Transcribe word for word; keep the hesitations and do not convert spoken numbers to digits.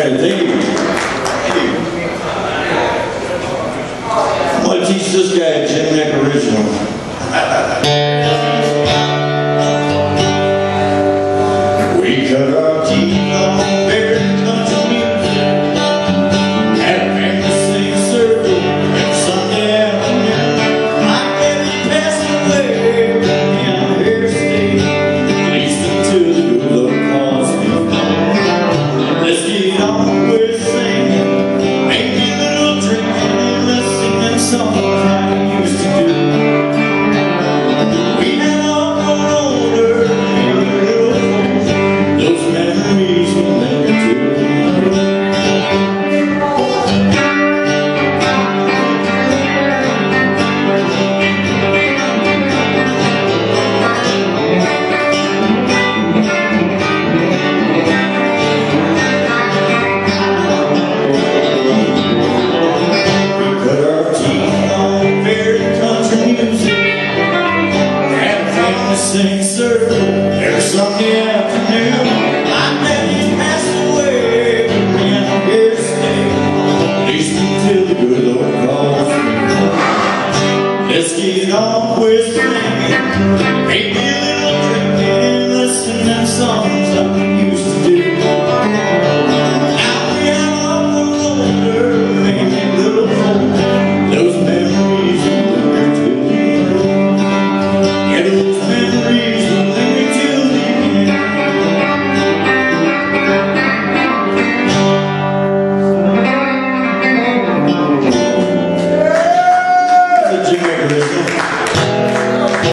Okay, thank you. Thank you. I'm going to teach this guy a Jim Mick original. We cut our teeth on very country music, had a family sing circle every Sunday afternoon. My daddy passed away and I'm here to stay, at least until the good Lord calls me home. Let's get on with